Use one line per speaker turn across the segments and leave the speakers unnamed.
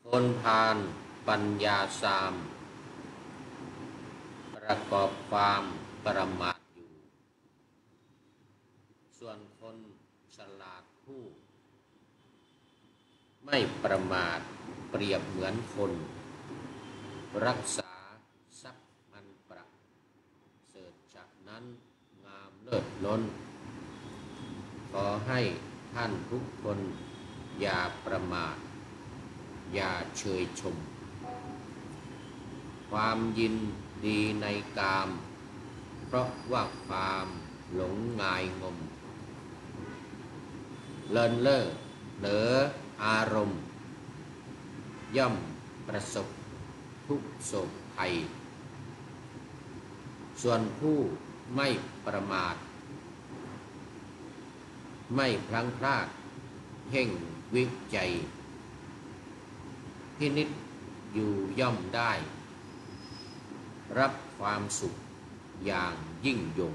คนพาลปัญญาสามประกอบความประมาทอยู่ส่วนคนฉลาดผู้ไม่ประมาทเปรียบเหมือนคนรักษาทรัพย์อันประเสริฐฉะนั้นงามเลิศล้นขอให้ท่านทุกคนอย่าประมาทอย่าเชยชมความยินดีในกามเพราะว่าความหลงงายงมเลินเล่อเหนืออารมณ์ย่อมประสบทุกโศกภัยส่วนผู้ไม่ประมาทไม่พลั้งพลาดเพ่งวิจัยพินิจอยู่ย่อมได้รับความสุขอย่างยิ่งยง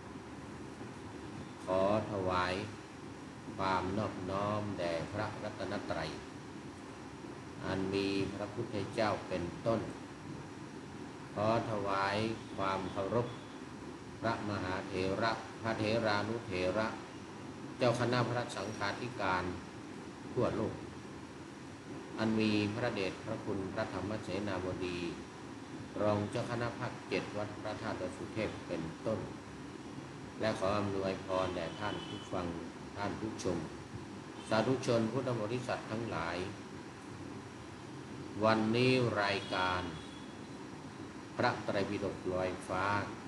ขอถวายความนอบน้อมแด่พระรัตนตรัยอันมีพระพุทธเจ้าเป็นต้นขอถวายความเคารพพระมหาเถระพระเถรานุเถระเจ้าคณะพระสังฆาธิการทั่วโลกอันมีพระเดชพระคุณพระธรรมเสนาบดีรองเจ้าคณะภาค7วัดพระธาตุดอยสุเทพเป็นต้นและขออำนวยพรแด่ท่านผู้ฟังท่านผู้ชมสาธุชนพุทธบริษัททั้งหลายวันนี้รายการพระไตรปิฎกลอยฟ้า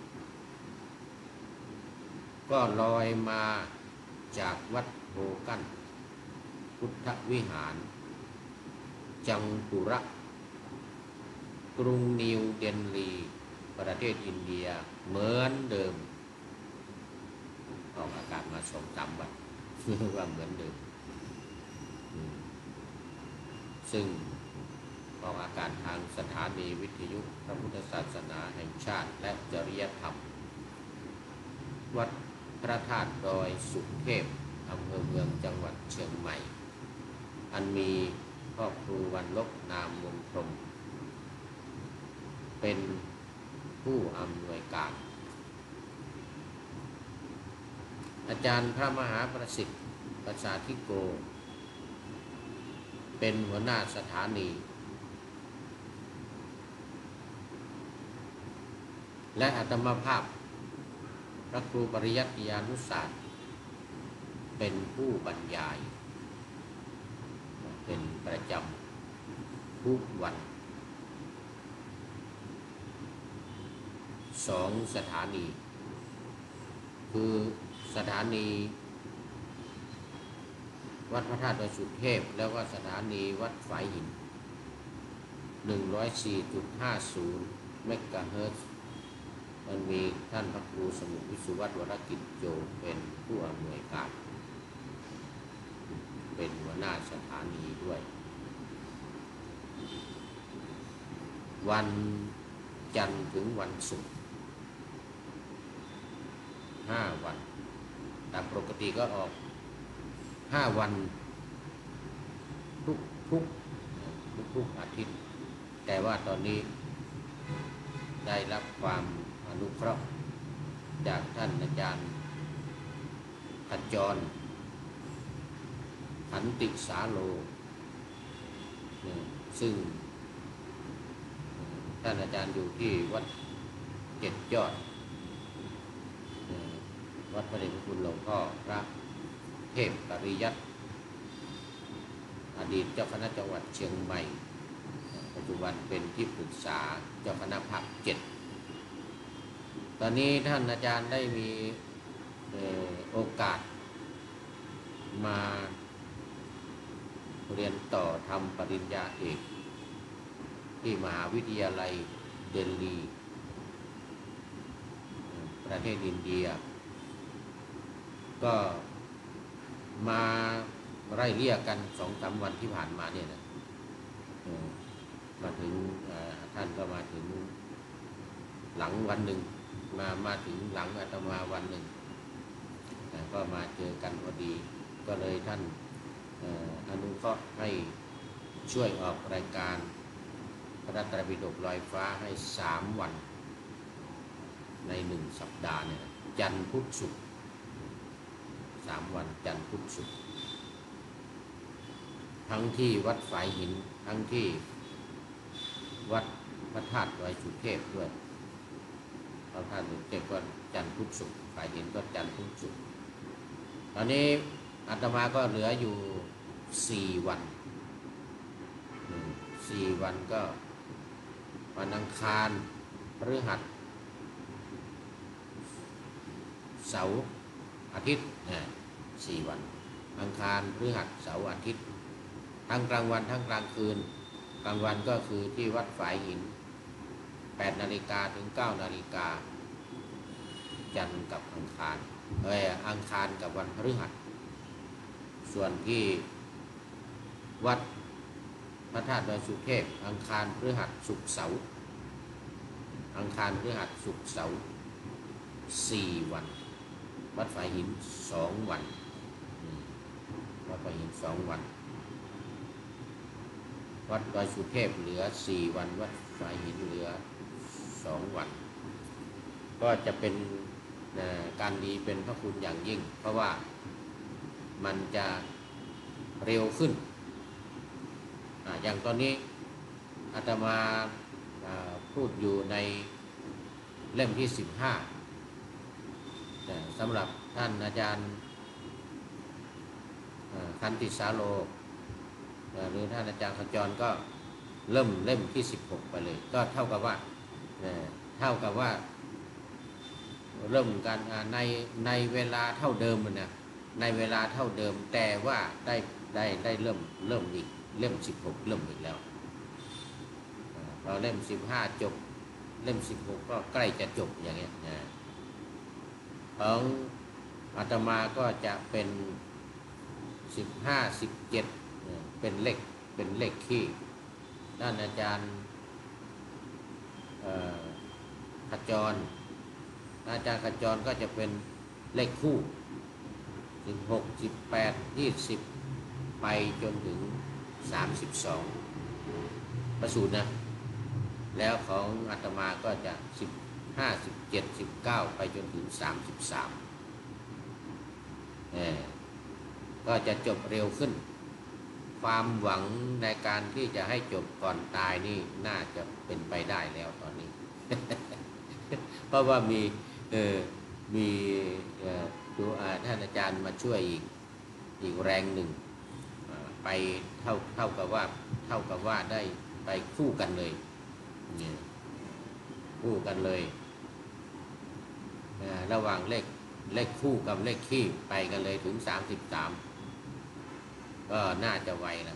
ก็ลอยมาจากวัดโพกั้นพุทธวิหารจังตุระกรุงนิวเดลีประเทศอินเดียเหมือนเดิมออกอากาศมา2-3 วันว่าเหมือนเดิมซึ่งออกอากาศทางสถานีวิทยุพระพุทธศาสนาแห่งชาติและจริยธรรมวัดพระธาตุดอยสุเทพอำเภอเมืองจังหวัดเชียงใหม่อันมีพ่อครูวันลบนามวงพรหมเป็นผู้อำนวยการอาจารย์พระมหาประสิทธิ์ประสาธิโกเป็นหัวหน้าสถานีและอาตมาภาพพระครูปริยัติยานุศาสตร์เป็นผู้บรรยายเป็นประจำทุกวัน2 สถานีคือสถานีวัดพระธาตุดอยสุเทพแล้วก็สถานีวัดฝายหิน 104.50 เมกะเฮิรตซ์มันมีท่านพระครูสมุวิสุวัฒน์วรกิจโยเป็นผู้อำนวยการเป็นหัวหน้าสถานีด้วยวันจันทร์ถึงวันศุกร์5 วันตามปกติก็ออก5 วันทุกอาทิตย์แต่ว่าตอนนี้ได้รับความอนุเคราะห์จากท่านอาจารย์ขจรขันติสาโลซึ่งท่านอาจารย์อยู่ที่วัด7 ยอดวัดพระเดชพระคุณหลวงพ่อพระเทพปริยัติอดีตเจ้าคณะจังหวัดเชียงใหม่ปัจจุบันเป็นที่ปรึกษาเจ้าคณะภาค7ตอนนี้ท่านอาจารย์ได้มีโอกาสมาเรียนต่อทำปริญญาเอกที่มหาวิทยาลัยเดลีประเทศอินเดียก็มาไล่เรียกกัน2-3 วันที่ผ่านมาเนี่ยนะมาถึงท่านก็มาถึงหลังวันหนึ่งมาถึงหลังอาตมาวันหนึ่งก็มาเจอกันพอดีก็เลยท่านอนุเคราะห์ให้ช่วยออกรายการพระไตรปิฎกลอยฟ้าให้3 วันใน1 สัปดาห์เนี่ยจันทร์พุธศุกร์3 วันจันทร์พุธศุกร์ทั้งที่วัดฝายหินทั้งที่วัดพระธาตุดอยสุเทพด้วยพระธาตุดอยสุเทพก็จันทร์พุธศุกร์ฝายหินก็จันทร์พุธศุกร์ตอนนี้อาตมาก็เหลืออยู่4 วัน4 วันก็วันอังคารพฤหัสเสาร์อาทิตย์4 วันอังคารพฤหัสเสาร์อาทิตย์ทั้งกลางวันทั้งกลางคืนกลางวันก็คือที่วัดฝายหิน8 นาฬิกาถึง 9 นาฬิกาจันทร์กับอังคารอังคารกับวันพฤหัสส่วนที่วัดพระธาตุดอยสุเทพอังคารพฤหัสศุกร์เสาร์อังคารพฤหัสศุกร์เสาร์4 วันวัดฝายหิน2 วันวัดฝายหิน2 วันวัดดอยสุเทพเหลือ4 วันวัดฝายหินเหลือ2 วันก็จะเป็นการดีเป็นพระคุณอย่างยิ่งเพราะว่ามันจะเร็วขึ้นอย่างตอนนี้อาตมาพูดอยู่ในเล่มที่15สำหรับท่านอาจารย์คันติสาโลหรือท่านอาจารย์ขจรก็เริ่มเล่มที่16ไปเลยก็เท่ากับว่าเริ่มกันในเวลาเท่าเดิมนะในเวลาเท่าเดิมแต่ว่าได้เริ่มอีกเล่ม16เริ่มอีกแล้วเราเล่ม15จบเล่ม16ก็ใกล้จะจบอย่างเงี้ยของอาตมาก็จะเป็น15 17เป็นเลขคี่ด้านอาจารย์ขจรอาจารย์ขจรก็จะเป็นเลขคู่16 18 20ไปจนถึง32ประสูตรนะแล้วของอาตมาก็จะ15 17 19ไปจนถึง33ก็จะจบเร็วขึ้นความหวังในการที่จะให้จบก่อนตายนี่น่าจะเป็นไปได้แล้วตอนนี้ เพราะว่ามีตัวท่านอาจารย์มาช่วยอีกแรงหนึ่งไปเท่ากับว่าได้ไปคู่กันเลยคู่กันเลยระหว่างเลขคู่กับเลขคี่ไปกันเลยถึง33ก็น่าจะไวนะ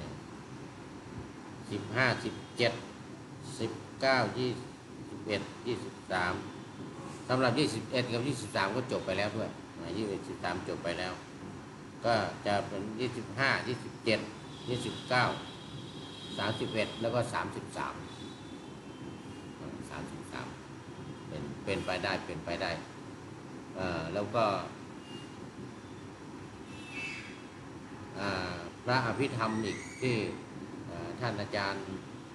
15 17 19 21 23สำหรับ21กับ23ก็จบไปแล้วด้วย21 23จบไปแล้วก็จะเป็น25 27 29 31แล้วก็33เป็นไปได้แล้วก็พระอภิธรรมอีกที่ท่านอาจารย์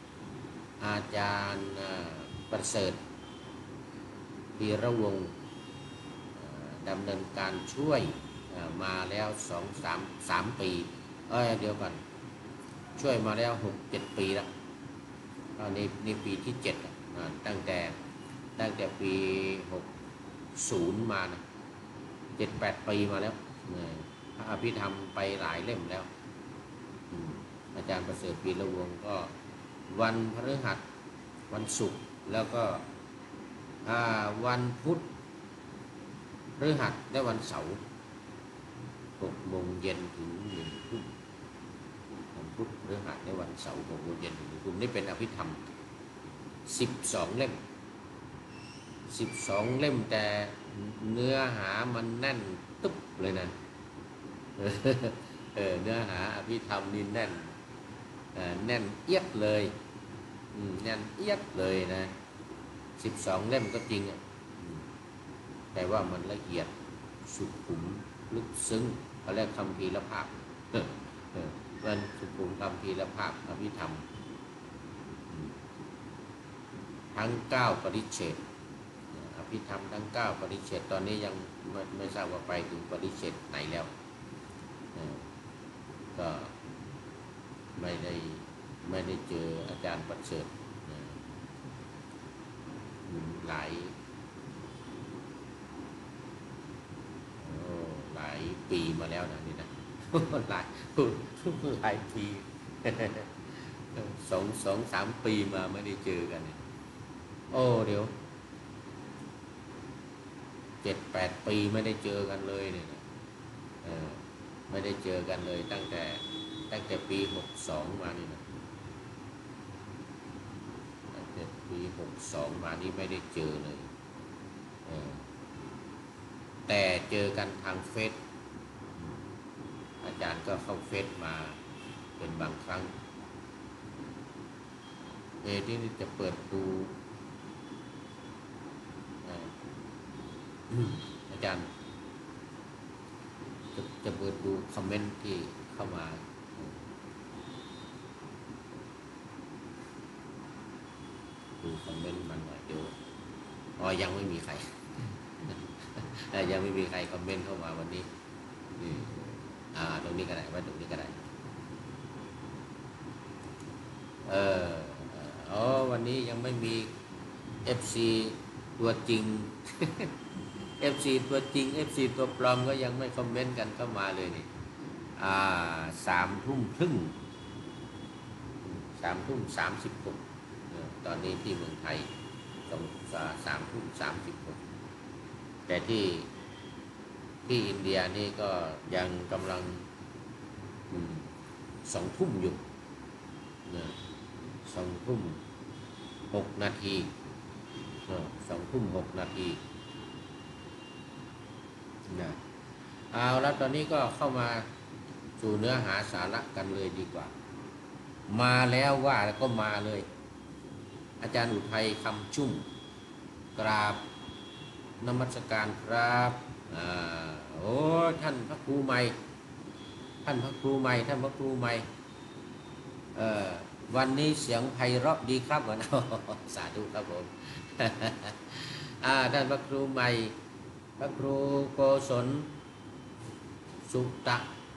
ประเสริฐธีระวงศ์ดำเนินการช่วยมาแล้ว3 ปีเดียวกันช่วยมาแล้ว6-7 ปีแล้วนี่ปีที่7ตั้งแต่ปี60มานะ7-8 ปีมาแล้วพระอภิธรรมไปหลายเล่มแล้วอาจารย์ประเสริฐธีระวงศ์ก็วันพฤหัสวันศุกร์แล้วก็วันพุธพฤหัสและวันเสาร์6 โมงเย็นถึง1 ทุ่มวันพุธพฤหัสและวันเสาร์6 โมงเย็นถึง1 ทุ่มนี่เป็นอภิธรรม12 เล่มแต่เนื้อหามันแน่นตึ๊บเลยนะเนื้อหาอภิธรรมนี่แน่นเอียดเลยแน่นเอียดเลยนะ12 เล่มก็จริงแต่ว่ามันละเอียดสุขุมลึกซึ้งเขาเรียกคัมภีรภาพมันสุขุมคำพีรภาพอภิธรรมทั้ง9ปริเฉดอภิธรรมทั้ง9ปริเฉดตอนนี้ยังไม่ทราบว่าไปถึงปริเฉดไหนแล้วก็ไม่ได้เจออาจารย์ประเสริฐหลายปีมาแล้วนะนี่นะหลายปี2-3 ปีมาไม่ได้เจอกันโอ้เดี๋ยว7-8 ปีไม่ได้เจอกันเลยเนี่ยไม่ได้เจอกันเลยตั้งแต่ปี62มานี่นะตั้งแต่ปี62มานี่ไม่ได้เจอเลยแต่เจอกันทางเฟซอาจารย์ก็เข้าเฟซมาเป็นบางครั้งที่นี่จะเปิดดูอาจารย์จะเปิดดูคอมเมนต์ที่เข้ามาดูคอมเมนต์มันหน่อยเดี๋ยวยังไม่มีใครยังไม่มีใครคอมเมนต์เข้ามาวันนี้ตรงนี้ก็ได้ไว้ตรงนี้ก็ได้วันนี้ยังไม่มี FC ตัวจริง FC ตัวจริง FC ตัวปลอมก็ยังไม่คอมเมนต์กันเข้ามาเลยนี่3 ทุ่มครึ่ง3 ทุ่ม 36ตอนนี้ที่เมืองไทย3 ทุ่ม 36แต่ที่อินเดียนี่ก็ยังกำลัง2 ทุ่มอยู่2 ทุ่ม 6 นาที2 ทุ่ม 6 นาทีเอาแล้วตอนนี้ก็เข้ามาสู่เนื้อหาสาระกันเลยดีกว่ามาแล้วว่าแล้วก็มาเลยอาจารย์อุทัยคำชุ่มกราบนมัสการครับท่านพระครูใหม่ท่านพระครูใหม่วันนี้เสียงไพเราะดีครับวันสาธุครับผมท่านพระครูใหม่พระครูโกศลสุตะ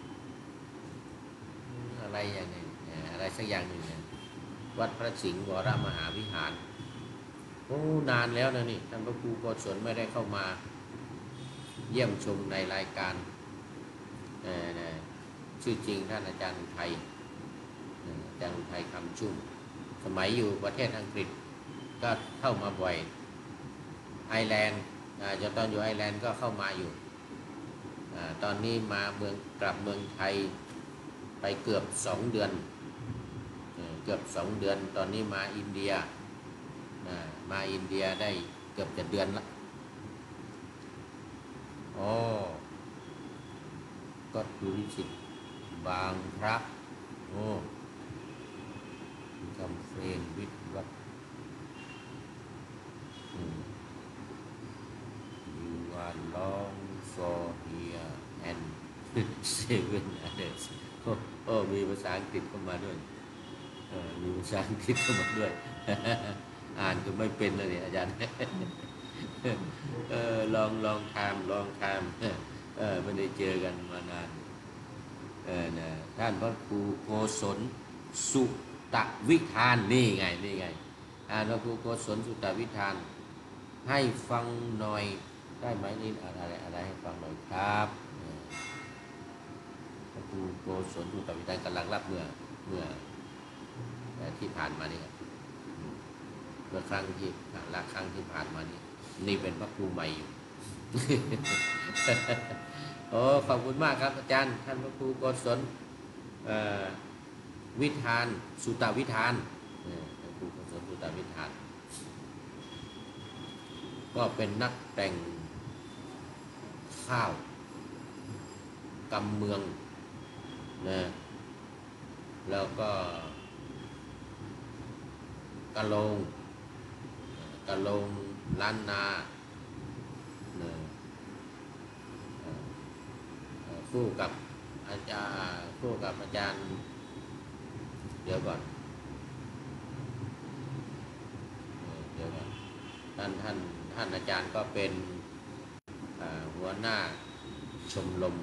อะไรอย่างนี้อะไรสักอย่างหนึ่งวัดพระสิงห์วรมหาวิหารนานแล้วนะนี่ท่านพระครูโกศลไม่ได้เข้ามาเยี่ยมชมในรายการชื่อจริงท่านอาจารย์อุทัยคำชุ่มสมัยอยู่ประเทศอังกฤษก็เข้ามาบ่อยไอร์แลนด์จะตอนอยู่ไอร์แลนด์ก็เข้ามาอยู่ตอนนี้กลับเมืองไทยไปเกือบ2 เดือนตอนนี้มาอินเดียได้เกือบจะเดือนละก็ดูที่สิบางพระคำเฟรนวิทวัดYou are long for here and 7 others มีภาษาอังกฤษเข้ามาด้วยมีภาษาอังกฤษเข้ามาด้วย อ่านก็ไม่เป็นเลยเนี่ยอาจารย์ลองทำไม่ได้เจอกันมานานท่านพระครูโกศลสุตวิธานนี่ไงพระครูโกศลสุตวิธานให้ฟังหน่อยได้ไหมนี่อะไรให้ฟังหน่อยครับพระครูโกศลสุตวิธานกำลังรับเมื่อที่ผ่านมานี่ครับเมื่อครั้งที่ผ่านมานี่เป็นพระครูใหม่อยู่ ขอบคุณมากครับอาจารย์ท่านพระครูโกศลวิธานสุตวิธานพระครูโกศลสุตวิธานก็เป็นนักแต่งข้าวกำเมืองนะแล้วก็กะโลงล้านนาคู่กับอาจารย์เดี๋ยวก่อนเดี๋ยวก่อนท่านอาจารย์ก็เป็นหัวหน้าชมรม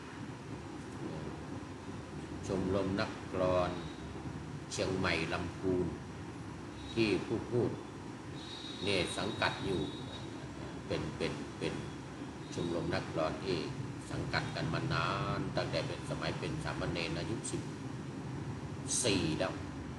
นักกลอนเชียงใหม่ลำพูนที่ผู้พูดเนี่ยสังกัดอยู่เป็นชมรมนักกลอนที่สังกัดกันมานานตั้งแต่เป็นสมัยเป็นสามเณรอายุ14แล้ว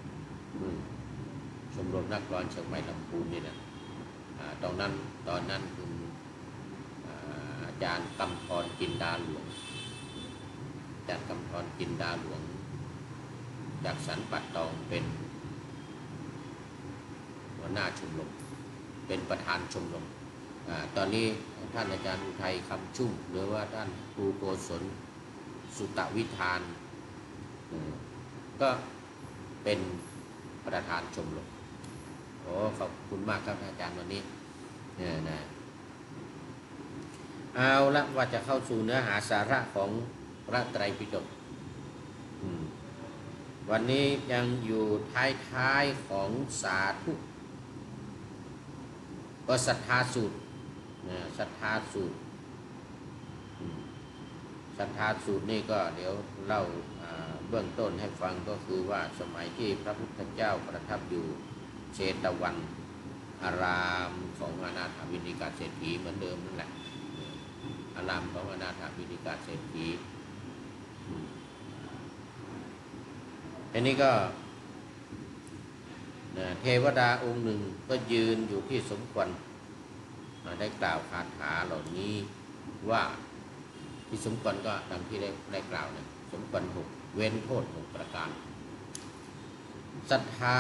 ชมรมนักกลอนเชียงใหม่ลำพูนนี่นะตอนนั้นคุณอาจารย์กำธรจินดาหลวงจากสันปัดตองเป็นหัวหน้าชมรมเป็นประธานชมรมตอนนี้ท่านอาจารย์อุทัยคำชุ่มหรือว่าท่านครูโกศลสุตวิธานก็เป็นประธานชมรมโอ้ขอบคุณมากครับอาจารย์วันนี้นะเอาละว่าจะเข้าสู่เนื้อหาสาระของพระไตรปิฎกวันนี้ยังอยู่ท้ายของสาธุก็ศรัทธาสูตรศรัทธาสูตรนี่ก็เดี๋ยวเล่าเบื้องต้นให้ฟังก็คือว่าสมัยที่พระพุทธเจ้าประทับอยู่เชตวันอารามของอนาถบิณฑิกาเศรษฐีเหมือนเดิมนั่นแหละอารามของอนาถบิณฑิกาเศรษฐีอันนี้ก็เทวดาองค์หนึ่งก็ยืนอยู่ที่สมควรได้กล่าวคาถาเหล่านี้ว่าที่สมควรก็ดังที่ได้กล่าวเนี่ยสมควร6เว้นโทษ6ประการศรัทธา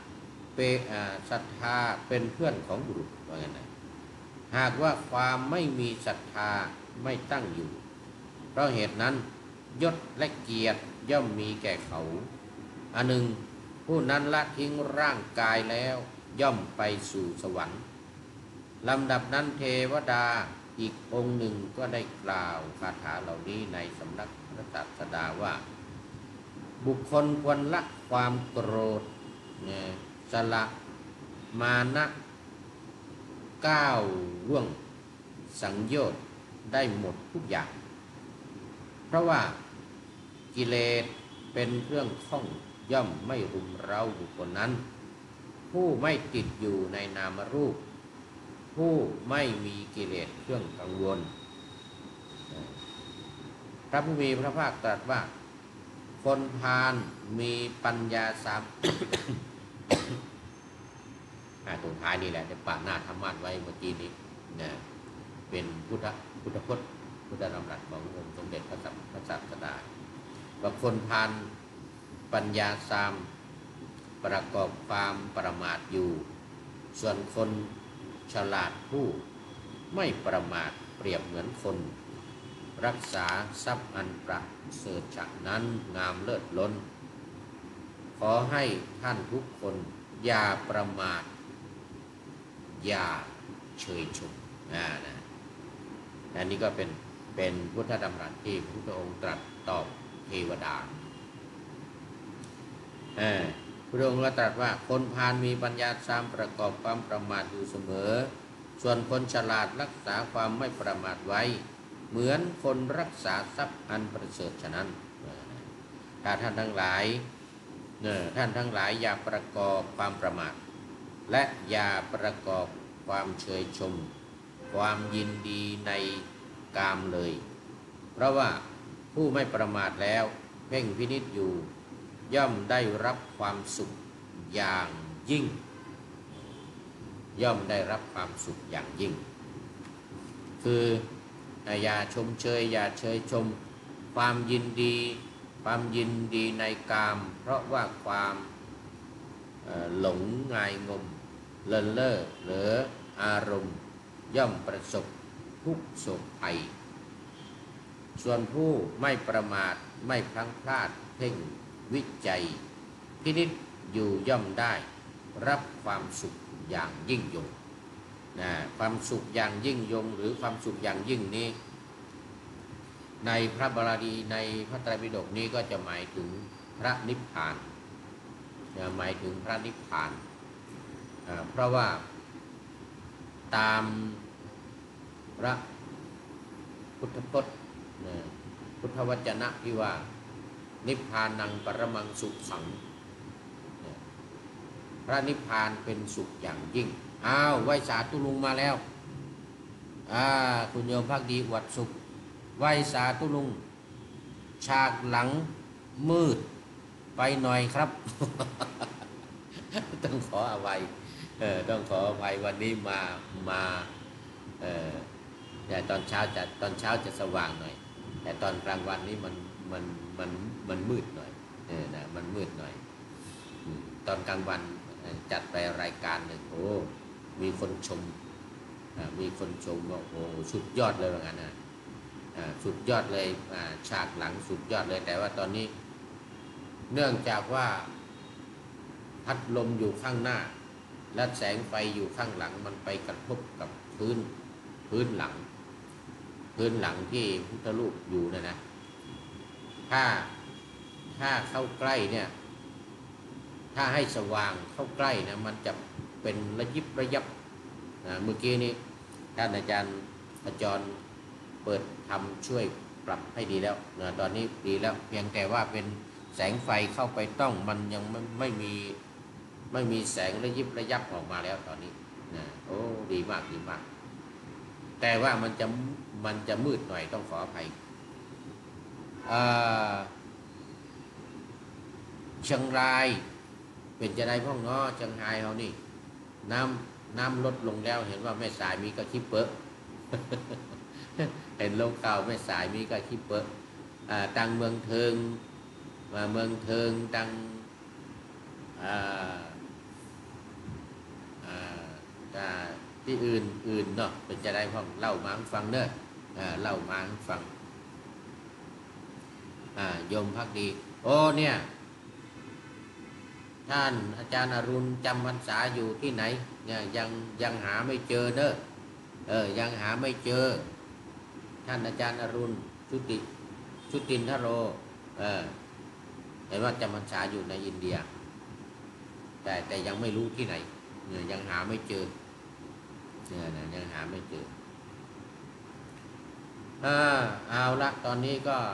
เป็นเพื่อนของบุรุษว่าไงนะหากว่าความไม่มีศรัทธาไม่ตั้งอยู่เพราะเหตุนั้นยศและเกียรติย่อมมีแก่เขาอันหนึ่งผู้นั้นละทิ้งร่างกายแล้วย่อมไปสู่สวรรค์ลำดับนั้นเทวดาอีกองค์หนึ่งก็ได้กล่าวคาถาเหล่านี้ในสำนักพระศาสดาว่าบุคคลควรละความโกรธสละมานะก้าวล่วงสังโยชน์ได้หมดทุกอย่างเพราะว่ากิเลสเป็นเครื่องข้องย่อมไม่รุมเร้าบุคคลนั้นผู้ไม่ติดอยู่ในนามรูปผู้ไม่มีกิเลสเครื่องกังวลพระผู้มีพระภาคตรัสว่าคนพาลมีปัญญา3ตรงท้ายนี่แหละได้ปะหน้าธรรมะไว้เมื่อกี้นี้เป็นพุทธพจน์พุทธดำรัสขององค์สมเด็จพระศาสดาว่าคนพาลปัญญา3ประกอบความประมาทอยู่ส่วนคนฉลาดผู้ไม่ประมาทเปรียบเหมือนคนรักษาทรัพย์อันประเสริฐฉะนั้นงามเลิศล้นขอให้ท่านทุกคนอย่าประมาทอย่าเฉยชมอันนี้ก็เป็นพุทธดำรัสที่พระพุทธองค์ตรัสตอบเทวดาพระองค์ก็ตรัสว่าคนพาลมีปัญญา3ประกอบความประมาทอยู่เสมอส่วนคนฉลาดรักษาความไม่ประมาทไว้เหมือนคนรักษาทรัพย์อันประเสริฐฉะนั้นถ้าท่านทั้งหลายอย่าประกอบความประมาทและอย่าประกอบความเชยชมความยินดีในกามเลยเพราะว่าผู้ไม่ประมาทแล้วเพ่งพินิจอยู่ย่อมได้รับความสุขอย่างยิ่งคืออย่าชมเชยอย่าเชยชมความยินดีในกามเพราะว่าความหลงงายงมเลินเล่อหรืออารมณ์ย่อมประสบทุกข์โศกภัยส่วนผู้ไม่ประมาทไม่พลั้งพลาดเพ่งวิจัยพินิจอยู่ย่อมได้รับความสุขอย่างยิ่งยงความสุขอย่างยิ่งยงหรือความสุขอย่างยิ่งนี้ในพระบาลีในพระไตรปิฎกนี้ก็จะหมายถึงพระนิพพานหมายถึงพระนิพพานเพราะว่าตามพระพุทธพจน์พุทธวจนะที่ว่านิพพานังปรมังสุขขังพระนิพพานเป็นสุขอย่างยิ่งอ้าวไหว้สาธุลุงมาแล้วคุณโยมภาคดีอวดสุขไหว้สาธุลุงฉากหลังมืดไปหน่อยครับ ต้องขออภัยต้องขออภัยวันนี้มาแต่ตอนเช้าจะสว่างหน่อยแต่ตอนกลางวันนี้มันมืดหน่อยนะมันมืดหน่อยตอนกลางวันจัดไปรายการหนึ่งโอ้มีคนชมว่าโอ้สุดยอดเลยว่างั้นนะสุดยอดเลยฉากหลังสุดยอดเลยแต่ว่าตอนนี้เนื่องจากว่าพัดลมอยู่ข้างหน้าและแสงไฟอยู่ข้างหลังมันไปกระทบกับพื้นหลังที่พุทธรูปอยู่นะถ้าเข้าใกล้เนี่ยถ้าให้สว่างเข้าใกล้นะมันจะเป็นระยิบระยับเมื่อกี้นี้ท่านอาจารย์เปิดทำช่วยปรับให้ดีแล้วตอนนี้ดีแล้วเพียงแต่ว่าเป็นแสงไฟเข้าไปต้องมันยังไม่มีแสงระยิบระยับออกมาแล้วตอนนี้โอ้ดีมากแต่ว่ามันจะมืดหน่อยต้องขออภัยเชียงรายเป็นจะได้พ่องง้อเชียงรายเขานี่น้ำลดลงแล้วเห็นว่าแม่สายมีกระชิบเปอะ เห็นลงข่าวแม่สายมีกระชิบเปอะตังเมืองเทิงตังที่อื่นเนาะเป็นจะได้พ่องเล่ามาฟังเนอะเล่ามาฟังโยมพักดีโอ้เนี่ยท่านอาจารย์อรุณจำพรรษาอยู่ที่ไหนเนี่ยยังหาไม่เจอเนอะยังหาไม่เจอท่านอาจารย์อรุณชุตินทโรเห็นว่าจำพรรษาอยู่ในอินเดียแต่ยังไม่รู้ที่ไหนเนี่ยยังหาไม่เจอยังหาไม่เจอเอาละตอนนี้ก็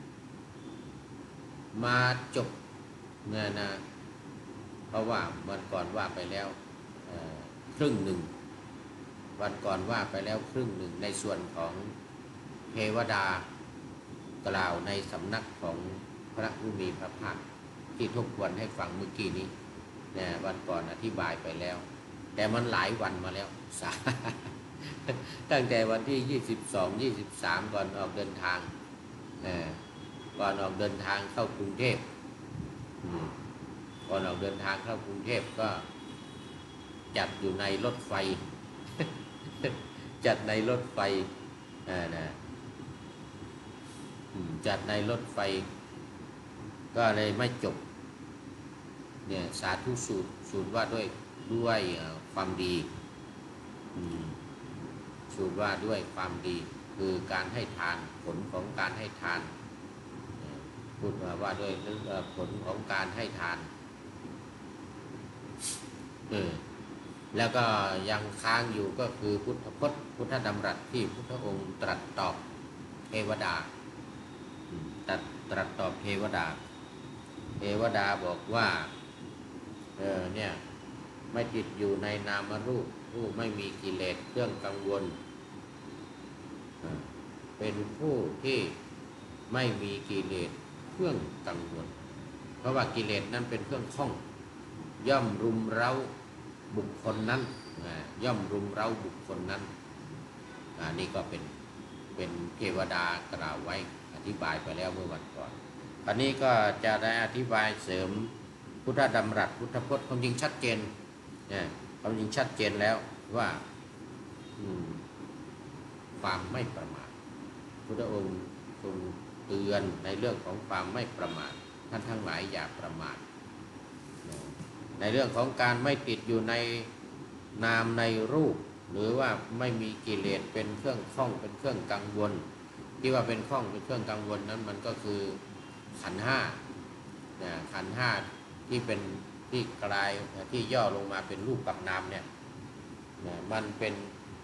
มาจบเนี่ยนะเพราะว่าวันก่อนว่าไปแล้วครึ่งหนึ่งวันก่อนว่าไปแล้วครึ่งหนึ่งในส่วนของเทวดากล่าวในสำนักของพระผู้มีพระภาคที่ทบทวนให้ฟังเมื่อกี้นี้เนี่ยวันก่อนอธิบายไปแล้วแต่มันหลายวันมาแล้ว ตั้งแต่วันที่22-23ก่อนออกเดินทางก่อนออกเดินทางเข้ากรุงเทพก่อนออกเดินทางเข้ากรุงเทพก็จัดอยู่ในรถไฟ จัดในรถไฟจัดในรถไฟก็เลยไม่จบเนี่ยสาธุสูตรว่าด้วยความดีสูตรว่าด้วยความดีคือการให้ทานผลของการให้ทานพูดว่าด้วยผลของการให้ทานแล้วก็ยังค้างอยู่ก็คือพุทธพจน์พุทธดำรัสที่พุทธองค์ตรัสตอบเทวดาตรัสตอบเทวดาบอกว่าเนี่ยไม่ติดอยู่ในนามรูปผู้ไม่มีกิเลสเครื่องกังวลเป็นผู้ที่ไม่มีกิเลสเครื่องกังวลเพราะว่ากิเลสนั้นเป็นเครื่องข้องย่อมรุมเร้าบุคคลนั้นย่อมรุมเร้าบุคคลนั้นนี่ก็เป็นเทวดากล่าวไว้อธิบายไปแล้วเมื่อวันก่อนอันนี้ก็จะได้อธิบายเสริมพุทธดำรัสพุทธพจน์ความจริงชัดเจนความจริงชัดเจนแล้วว่าความไม่ประมาทพุทธองค์ทรงเตือนในเรื่องของความไม่ประมาทท่านทั้งหลายอย่าประมาทในเรื่องของการไม่ติดอยู่ในนามในรูปหรือว่าไม่มีกิเลสเป็นเครื่องข้องเป็นเครื่องกังวลที่ว่าเป็นข้องเป็นเครื่องกังวลนั้นมันก็คือขันธ์ห้าที่เป็นที่กลายที่ย่อลงมาเป็นรูปกับนามเนี่ยมันเป็น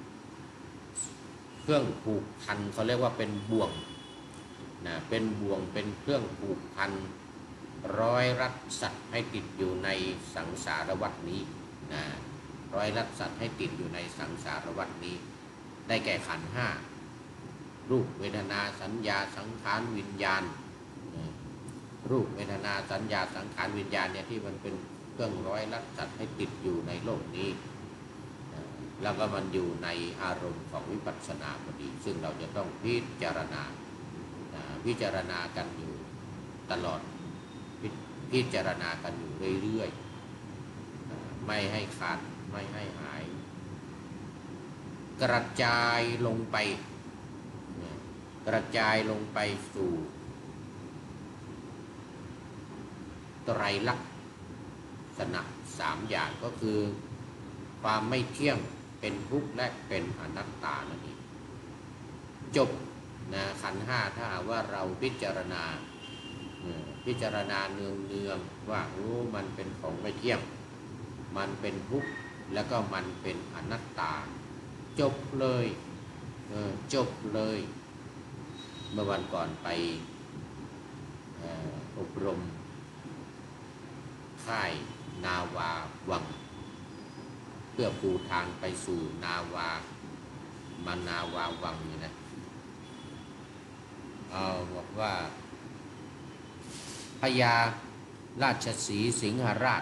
เครื่องผูกพันเขาเรียกว่าเป็นบ่วงเป็นบ่วงเป็นเครื่องผูกพันร้อยรัดสัตว์ให้ติดอยู่ในสังสารวัฏนี้ร้อยรัดสัตว์ให้ติดอยู่ในสังสารวัฏนี้ได้แก่ขันธ์ห้ารูปเวทนาสัญญาสังขารวิญญาณรูปเวทนาสัญญาสังขารวิญญาณเนี่ยที่มันเป็นเครื่องร้อยรัดสัตว์ให้ติดอยู่ในโลกนี้แล้วก็มันอยู่ในอารมณ์ของวิปัสสนาพอดีซึ่งเราจะต้องพิจารณากันอยู่ตลอดพิจารณากันอยู่เรื่อยๆไม่ให้ขาดไม่ให้หายกระจายลงไปสู่ไตรลักษณะ3อย่างก็คือความไม่เที่ยงเป็นทุกข์และเป็นอนัตตานั่นเองจบขันธ์ห้าถ้าว่าเราพิจารณาเนืองว่ามันเป็นของไม่เที่ยงมันเป็นทุกข์แล้วก็มันเป็นอนัตตาจบเลยเมื่อวันก่อนไปอบรมค่ายนาวาวังเพื่อปูทางไปสู่นาวาวังนี่นะบอกว่าพญาราชสีห์สิงหราช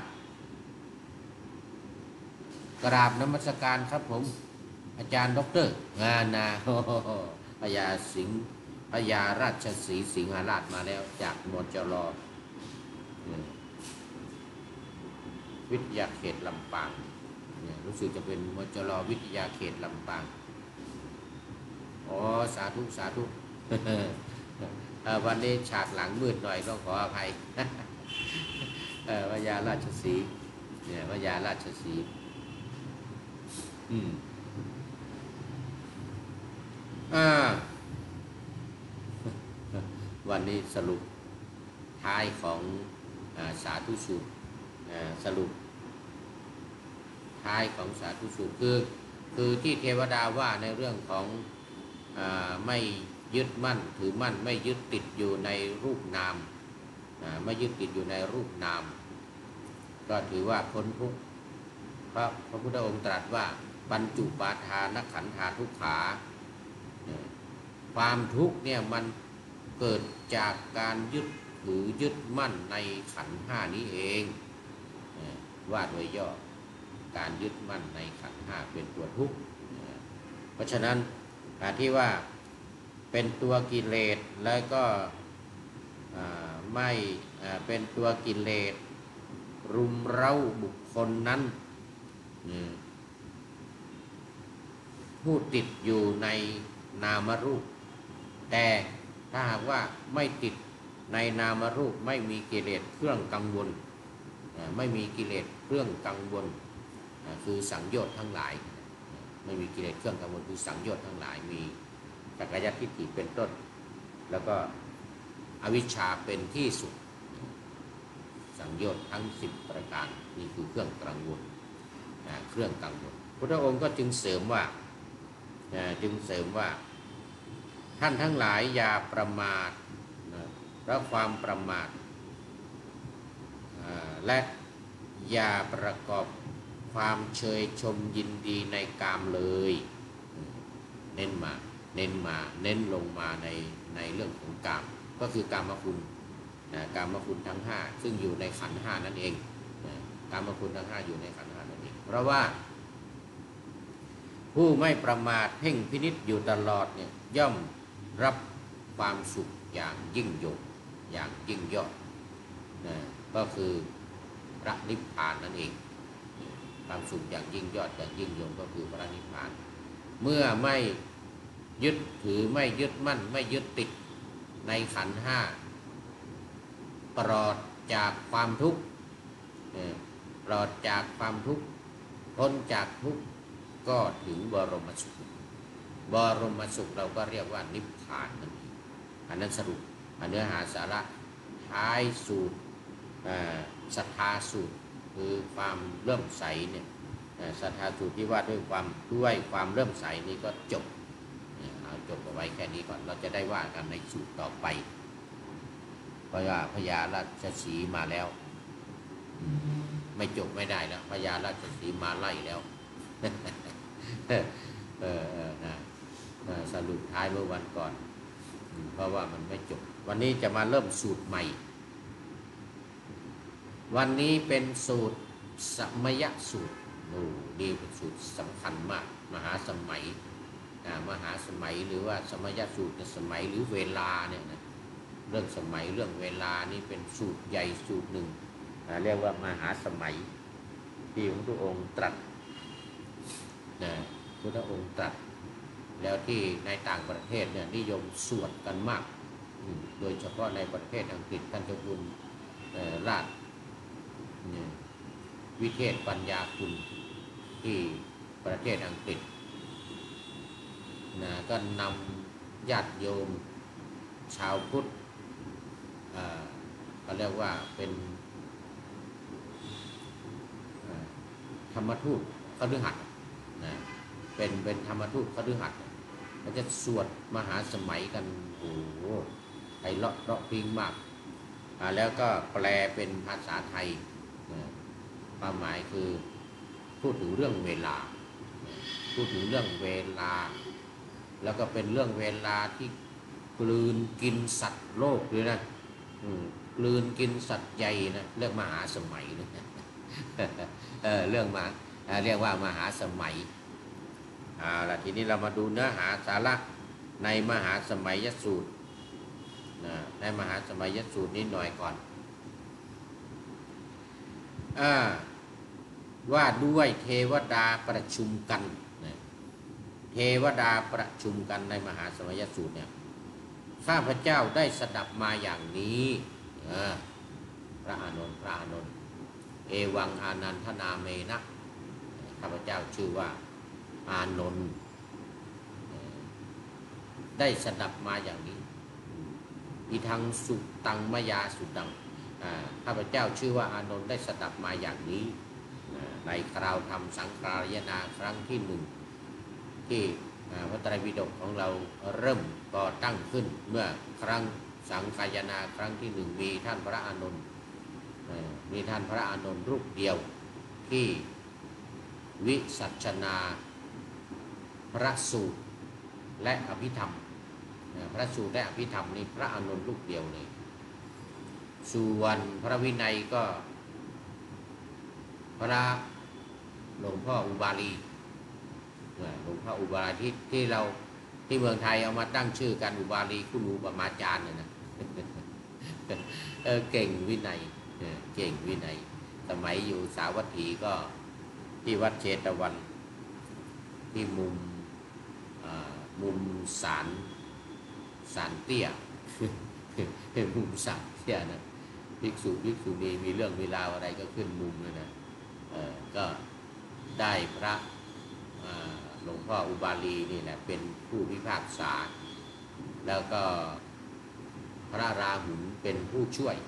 กราบนมัสการครับผมอาจารย์ด็อกเตอร์งานนาพญาราชสีห์สิงหราชมาแล้วจากมจร.วิทยาเขตลำปางรู้สึกจะเป็นมจร.วิทยาเขตลำปางสาธุวันนี้ฉากหลังมืดหน่อยต้องขออภัยพญาราชสีห์พญาราชสีห์วันนี้สรุปท้ายของสาธุสูตรสรุปท้ายของสาธุสูตรคือที่เทวดาว่าในเรื่องของไม่ยึดมั่นถือมั่นไม่ยึดติดอยู่ในรูปนามไม่ยึดติดอยู่ในรูปนามก็ถือว่าพ้นทุกข์พระพุทธองค์ตรัสว่าปัญจุปาทานขันธาทุกขาความทุกข์เนี่ยมันเกิดจากการยึดถือยึดมั่นในขันธ์ห้านี้เองว่าโดยย่อการยึดมั่นในขันธ์ห้าเป็นตัวทุกข์เพราะฉะนั้นที่ว่าเป็นตัวกิเลสแล้วก็ไม่เป็นตัวกิเลสรุมเร้าบุคคลนั้นผู้ติดอยู่ในนามรูปแต่ถ้าหากว่าไม่ติดในนามรูปไม่มีกิเลสเครื่องกังวลไม่มีกิเลสเครื่องกังวลคือสังโยชน์ทั้งหลายไม่มีกิเลสเครื่องกังวลคือสังโยชน์ทั้งหลายมีสักกายทิฏฐิเป็นต้นแล้วก็อวิชชาเป็นที่สุดสังโยชน์ทั้ง10ประการนี่คือเครื่องกังวลพุทธองค์ก็จึงเสริมว่าท่านทั้งหลายอย่าประมาทเพราะความประมาทและอย่าประกอบความเชยชมยินดีในกามเลยเน้นลงมาในเรื่องของกามก็คือกามคุณทั้ง5ซึ่งอยู่ในขันธ์5นั่นเองกามคุณทั้ง5อยู่ในขันธ์5นั่นเองเพราะว่าผู้ไม่ประมาทเพ่งพินิจอยู่ตลอดเนี่ยย่อมรับความสุขอย่างยิ่งยงอย่างยิ่งยอดก็คือพระนิพพานนั่นเองความสุขอย่างยิ่งยอดอย่างยิ่งยงก็คือพระนิพพานเมื่อไม่ยึดถือไม่ยึดมั่นไม่ยึดติดในขันธ์ห้าปลอดจากความทุกข์ปลอดจากความทุกข์พ้นจากทุกข์ก็ถึงบรมสุขเราก็เรียกว่านิพพานนั่นเองอันนั้นสรุปเนื้อหาสาระท้ายสูตรศรัทธาสูตรคือความเริ่มใสเนี่ยศรัทธาสูตรที่ว่าด้วยความเริ่มใสนี่ก็จบเอาจบเอาไว้แค่นี้ก่อนเราจะได้ว่ากันในสูตรต่อไปเพราะว่าพญาราชสีห์มาแล้วไม่จบไม่ได้แล้วพญาราชสีห์มาไล่แล้วสรุปท้ายเมื่อวันก่อนเพราะว่ามันไม่จบวันนี้จะมาเริ่มสูตรใหม่วันนี้เป็นสูตรสมัยสูตรนี่เป็นสูตรสำคัญมากมหาสมัยมหาสมัยหรือว่าสมัยสูตรสมัยหรือเวลาเนี่ยนะเรื่องสมัยเรื่องเวลานี่เป็นสูตรใหญ่สูตรหนึ่งเรียกว่ามหาสมัยที่พระพุทธองค์ตรัสพุทธองค์ตรัสแล้วที่ในต่างประเทศเนี่ยนิยมสวดกันมากโดยเฉพาะในประเทศอังกฤษท่านเจ้าคุณราชวิเทศปัญญาคุณที่ประเทศอังกฤษก็นำญาติโยมชาวพุทธก็เรียกว่าเป็นธรรมทูตคฤหัสถ์เป็นธรรมทูตคฤหัสถ์มันจะสวดมหาสมัยกันโอ้โหไพเราะพริ้งมากแล้วก็แปลเป็นภาษาไทยความหมายคือพูดถึงเรื่องเวลาพูดถึงเรื่องเวลาแล้วก็เป็นเรื่องเวลาที่กลืนกินสัตว์โลกเลยนะกลืนกินสัตว์ใหญ่นะเรื่องมหาสมัยนะเรื่องมาเรียกว่ามหาสมัยแล้วทีนี้เรามาดูเนื้อหาสาระในมหาสมัยสูตรในมหาสมัยสูตรนิดหน่อยก่อนว่าด้วยเทวดาประชุมกันเทวดาประชุมกันในมหาสมัยสูตรเนี่ยข้าพเจ้าได้สดับมาอย่างนี้พระอานนท์เอวังอานันทนาเมนะข้าพเจ้าชื่อว่าอานนท์ได้สดับมาอย่างนี้อีทังสุตังมยาสุดังข้าพเจ้าชื่อว่าอานนท์ได้สดับมาอย่างนี้ในคราวทำสังฆายนาครั้งที่หนึ่งที่พระไตรปิฎกของเราเริ่มก่อตั้งขึ้นเมื่อครั้งสังฆายนาครั้งที่หนึ่งมีท่านพระอานนท์รูปเดียวที่วิสัชนาพระสูตรและอภิธรรมพระสูตรและอภิธรรมนี่พระอานนท์รูปเดียวเลยส่วนพระวินัยก็พระหลวงพ่ออุบาลีที่เราที่เมืองไทยเอามาตั้งชื่อกันอุบาลีคุณอุปมาจารย์เนี่ยนะเก่งวินัยสมัยอยู่สาวัตถีก็ที่วัดเชตวันที่มุมศาลเตี้ยมุมศาลเตี้ยนะภิกษุณีมีเรื่องมีราวอะไรก็ขึ้นมุมเลยนะก็ได้พระหลวงพ่ออุบาลีนี่แหละเป็นผู้พิพากษาแล้วก็พระราหุลเป็นผู้ช่วย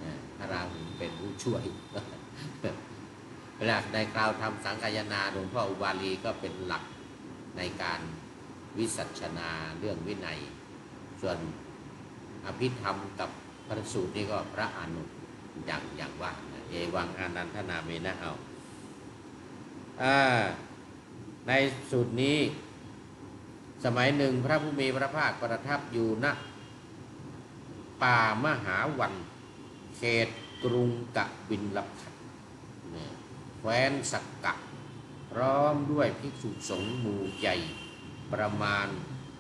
เวลาในคราวทำสังฆายนาหลวงพ่ออุบาลีก็เป็นหลักในการวิสัชนาเรื่องวินัยส่วนอภิธรรมกับพระสูตรนี่ก็พระอานนท์อย่างว่าเอวังอานันทนาเมนะเอาในสูตรนี้สมัยหนึ่งพระผู้มีพระภาคประทับอยู่ณป่ามหาวันเขตกรุงกบิลพัสแคว้นสักกะพร้อมด้วยภิกษุสงฆ์หมู่ใหญ่ประมาณ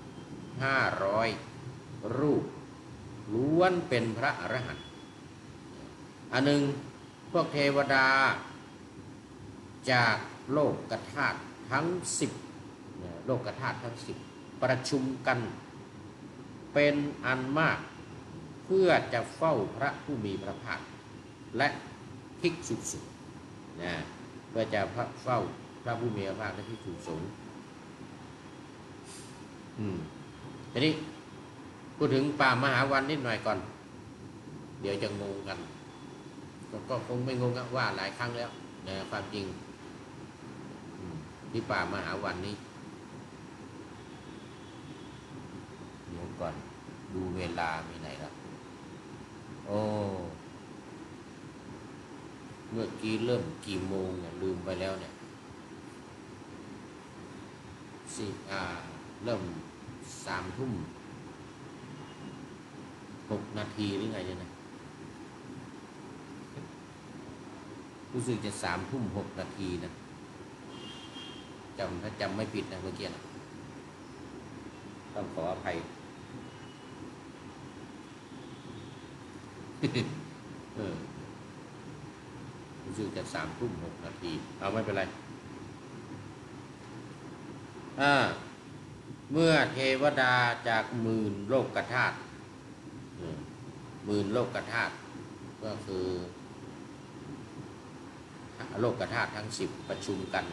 500รูปล้วนเป็นพระอรหันต์อันหนึ่งพวกเทวดาจากโลกธาตุทั้ง10โลกธาตุทั้ง10ประชุมกันเป็นอันมากเพื่อจะเฝ้าพระผู้มีพระภาคและภิกษุสงฆ์เพื่อจะเฝ้าพระผู้มีพระภาคและภิกษุสงฆ์ทีนี้พูดถึงป่ามหาวันนิดหน่อยก่อนเดี๋ยวจะงงกันก็คงไม่งงว่าหลายครั้งแล้วนะความจริงที่ป่ามหาวันนี้เดี๋ยวก่อนดูเวลามีไหนละโอ้เมื่อกี้เริ่มกี่โมงเนี่ยลืมไปแล้วเนี่ยเริ่ม3:06 นาทีหรือไงเนี่ยนะรู้สึกจะ3:06 นาทีนะถ้าจำไม่ผิดนะเมื่อกี้นะต้องขออภัยรู้สึกจะ3:06 นาทีเอาไม่เป็นไรเมื่อเทวดาจาก10,000 โลกธาตุ10,000 โลกธาตุก็คือโลกธาตุทั้ง10ประชุมกัน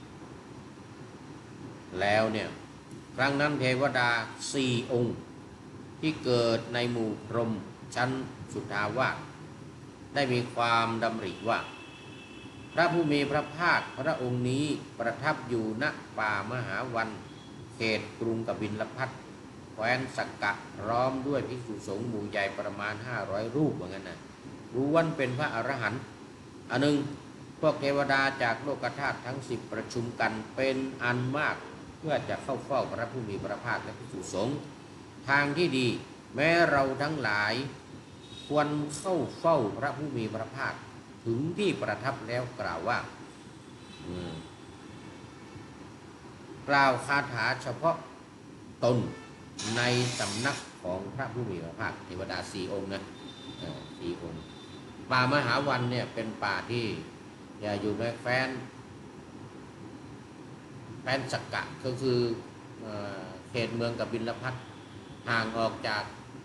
แล้วเนี่ยครั้งนั้นเทวดา4 องค์ที่เกิดในหมู่พรหมชั้นสุทธาวาสได้มีความดำริว่าพระผู้มีพระภาคพระองค์นี้ประทับอยู่ณป่ามหาวันเขตกรุงกบิลพัสดุแคว้นสักกะพร้อมด้วยภิกษุสงฆ์หมู่ใหญ่ประมาณ500 รูปเหมือนกันนะล้วนเป็นพระอรหันต์อันหนึ่งพวกเทวดาจากโลกธาตุทั้ง10ประชุมกันเป็นอันมากเพื่อจะเข้าเฝ้าพระผู้มีพระภาคและภิกษุสงฆ์ทางที่ดีแม้เราทั้งหลายควรเข้าเฝ้าพระผู้มีพระภาคถึงที่ประทับแล้วกล่าวว่ากล่าวคาถาเฉพาะตนในสำนักของพระผู้มีพระภาคเทวดา4 องค์นะ4 องค์ป่ามหาวันเนี่ยเป็นป่าที่อยู่ในแคว้นสักกะก็คือเขตเมืองกบิลพัสดุห่างออกจาก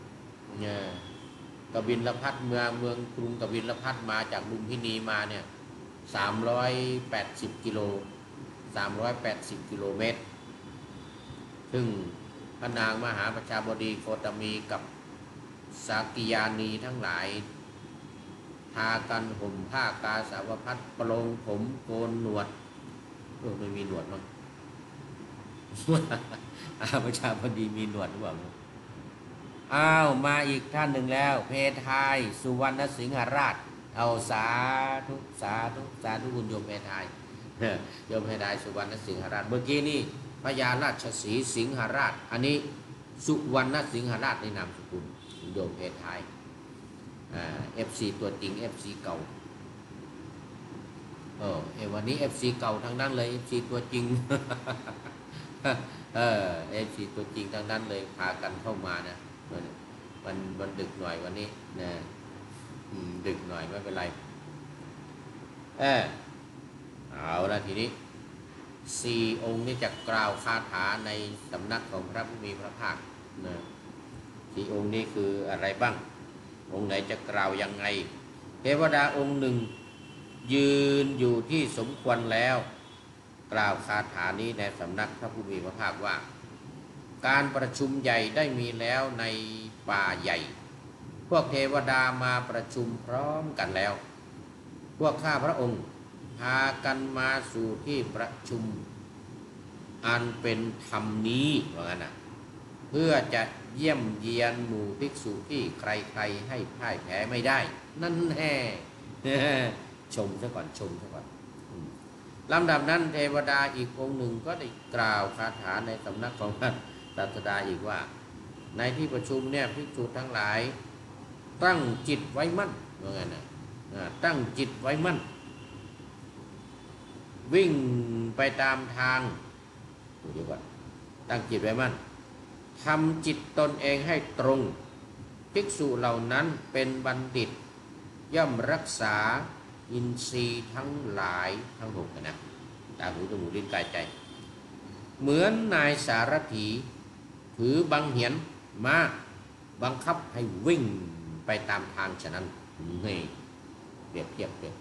กบิลพัสดุเมืองกรุงกบิลพัสดุมาจากลุมพินีมาเนี่ย380 กิโลเมตรซึ่งพระนางมหาประชาบดีโคตมีกับสากิยานีทั้งหลายทากันห่มผ้ากาสาวพัสปลงผมโกนหนวดไม่มีหนวดมั้ง ประชาบดีมีหนวดหรือเปล่าอ้าวมาอีกท่านหนึ่งแล้วเพทายสุวรรณสิงหราชเอาสาธุคุณโยมเพทายโยมเพทายสุวรรณสิงหราชเมื่อกี้นี่พญาราชสีห์สิงหราชอันนี้สุวรรณสิงหราชในนามสกุลโยมเพทายFC ตัวจริง FC เก่าวันนี้ FC เก่าทั้งนั้นเลย FC ตัวจริงFC ตัวจริงทั้งนั้นเลยพากันเข้ามานะมันดึกหน่อยวันนี้นะดึกหน่อยไม่เป็นไรเอาละทีนี้4 องค์นี้จะกล่าวคาถาในสำนักของพระผู้มีพระภาคนะ4 องค์นี้คืออะไรบ้างองค์ไหนจะกล่าวยังไงเทวดาองค์หนึ่งยืนอยู่ที่สมควรแล้วกล่าวคาถานี้ในสำนักพระผู้มีพระภาคว่าการประชุมใหญ่ได้มีแล้วในป่าใหญ่พวกเทวดามาประชุมพร้อมกันแล้วพวกข้าพระองค์พากันมาสู่ที่ประชุมอันเป็นธรรมนี้ว่างั้นนะเพื่อจะเยี่ยมเยียนหมู่ภิกษุที่ใครๆให้พ่ายแพ้ไม่ได้นั่นแน่ชมซะก่อนลำดับนั้นเทวดาอีกองค์หนึ่งก็ได้กล่าวคาถาในสำนักของพระศาสดาอีกว่าในที่ประชุมเนี่ยภิกษุทั้งหลายตั้งจิตไว้มั่นว่าไงนะตั้งจิตไว้มั่นวิ่งไปตามทางเดี๋ยวก่อนตั้งจิตไว้มั่นทำจิตตนเองให้ตรงภิกษุเหล่านั้นเป็นบัณฑิตย่อมรักษาอินทรีย์ทั้งหลายทั้ง 6นะตาหูจมูกลิ้นกายใจเหมือนนายสารถีถือบังเหียนมาบังคับให้วิ่งไปตามทางฉะนั้นนี่เปรียบเทียบเหมื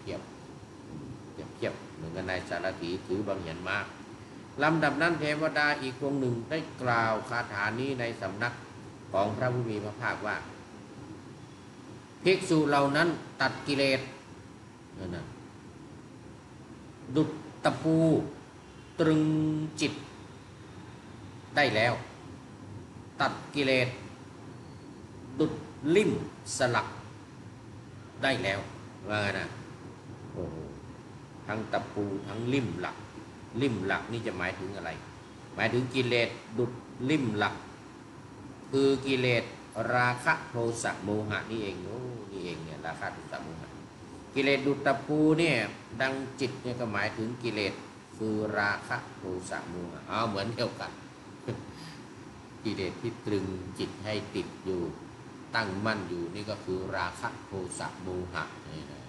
อนกับนายสารถีถือบังเหียนมาลำดับนั้นเทวดาอีกองค์หนึ่งได้กล่าวคาถานี้ในสำนักของพระผู้มีพระภาคว่าภิกษุเหล่านั้นตัดกิเลสนั่นนะดุจตะปูตรึงจิตได้แล้วตัดกิเลสดุจลิ่มสลักได้แล้วว่านะโอ้โหทั้งตะปูทั้งลิ่มหลักนี่จะหมายถึงอะไรหมายถึงกิเลสดุจลิ่มหลักคือกิเลสราคะโทสะโมหะนี่เองโอ้นี่เองเนี่ยราคะโทสะโมหะกิเลสดุจตะปูเนี่ยดังจิตเนี่ยก็หมายถึงกิเลสคือราคะโทสะโมหะเหมือนเดียวกันกิเลสที่ตรึงจิตให้ติดอยู่ตั้งมั่นอยู่นี่ก็คือราคะโทสะโมหะนี่นะ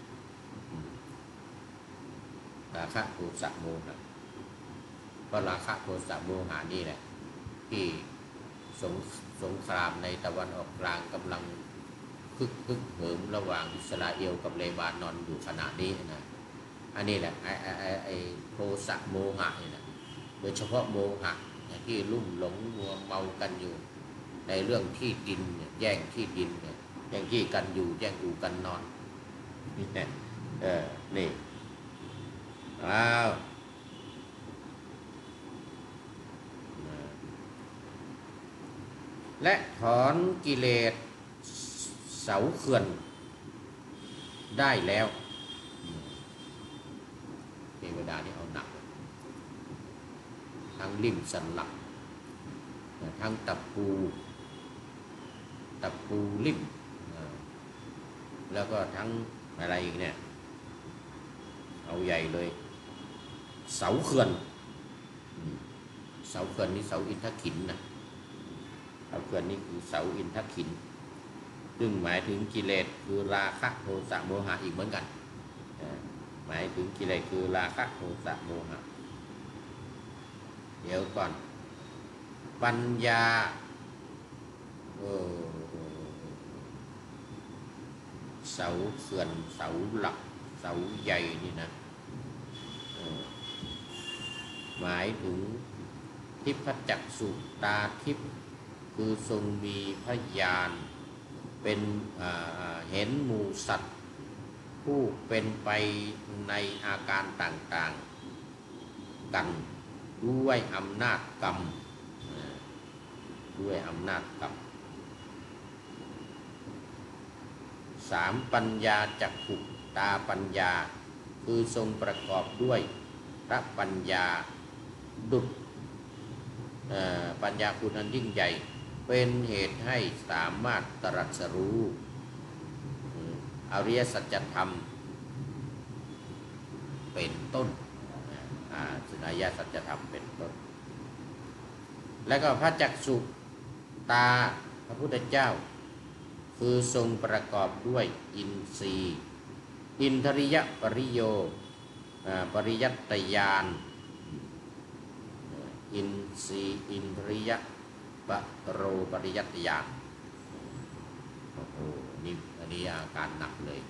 ราคะโทสะโมหะก็ราคะโทสะโมหะนี่แหละที่สงครามในตะวันออกกลางกำลังคึกเหิมระหว่างอิสราเอลกับเลบานอนอยู่ขณะนี้นะอันนี้แหละไอโทสะโมหะนี่นะโดยเฉพาะโมหะที่ลุ่มหลงมัวเมากันอยู่ในเรื่องที่ดินเนี่ยแย่งที่ดินเนี่ยแย่งที่กันอยู่แย่งอยู่กันนอนนี่นี่อ้าวและถอนกิเลสเสาเขื่อนได้แล้วเทวดานี่เอาหนักทั้งลิ่มสันหลักทั้งตะปูลิ่มแล้วก็ทั้งอะไรอีกเนี่ยเอาใหญ่เลยเสาเขื่อนนี่เสาอินทขินนะเสาเขื่อนนี่คือเสาอินทขินซึ่งหมายถึงกิเลสคือราคะโทสะโมหะอีกเหมือนกันหมายถึงกิเลสคือราคะโทสะโมหะเดี๋ยวก่อนปัญญาเสาเขื่อนเสาหลักเสาใหญ่นี่นะหมายถึงทิพจักษุตาทิพคือทรงมีพยานเป็นเห็นหมู่สัตว์ผู้เป็นไปในอาการต่างๆกันด้วยอำนาจกรรมสามปัญญาจักขุตาปัญญาคือทรงประกอบด้วยพระปัญญาดุจปัญญาคุณอันยิ่งใหญ่เป็นเหตุให้สามารถตรัสรู้อริยสัจธรรมเป็นต้นสุนัยสัจธรรมเป็นต้นแล้วก็พระจักษุตาพระพุทธเจ้าคือทรงประกอบด้วยอินทรีย์อินทริยปริโยปริยัตญาณอินทรีย์อินทริยปโรปริยัตญาณโอ้โหนี่อันนี้อาการหนักเลย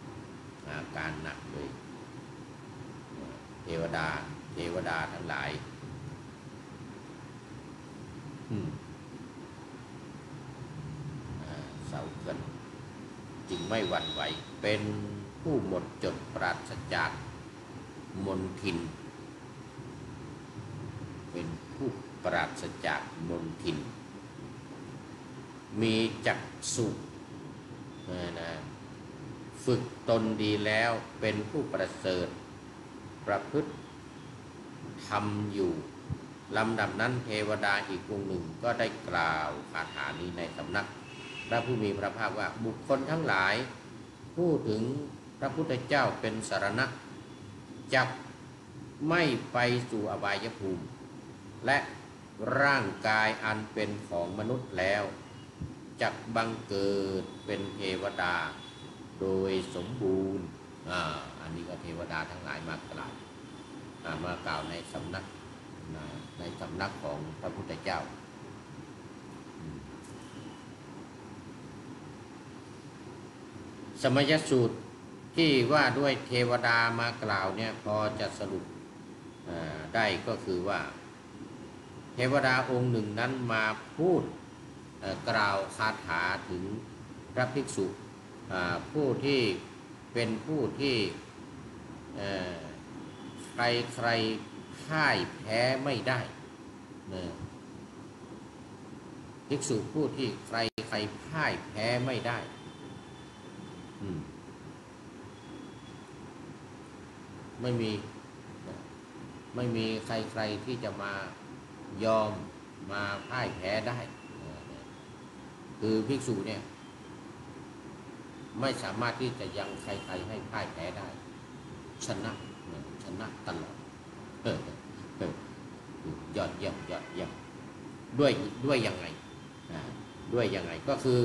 เทวดาทั้งหลายเสาเขื่อนจึงไม่หวั่นไหวเป็นผู้หมดจดปราศจากมลทินเป็นผู้ปราศจากมลทินมีจักษุฝึกตนดีแล้วเป็นผู้ประเสริฐประพฤติทำอยู่ลำดับนั้นเทวดาอีกองค์หนึ่งก็ได้กล่าวคาถานี้ในสำนักพระผู้มีพระภาคว่าบุคคลทั้งหลายพูดถึงพระพุทธเจ้าเป็นสรณะจักไม่ไปสู่อบายภูมิและร่างกายอันเป็นของมนุษย์แล้วจักบังเกิดเป็นเทวดาโดยสมบูรณ์อันนี้ก็เทวดาทั้งหลายมากล่าวในสำนักของพระพุทธเจ้าสมัยสูตรที่ว่าด้วยเทวดามากล่าวเนี่ยพอจะสรุปได้ก็คือว่าเทวดาองค์หนึ่งนั้นมาพูดกล่าวคาถาถึงพระภิกษุผู้ที่เป็นผู้ที่เอ่อใครใครพ่ายแพ้ไม่ได้นะภิกษุผู้ที่ใครใครพ่ายแพ้ไม่ได้ไม่มีไม่มีใครที่จะมายอมมาพ่ายแพ้ได้คือภิกษุเนี่ยไม่สามารถที่จะยังใครให้พ่ายแพ้ได้ชนะตลอดยอดเยี่ยมด้วยยังไงด้วยยังไงก็คือ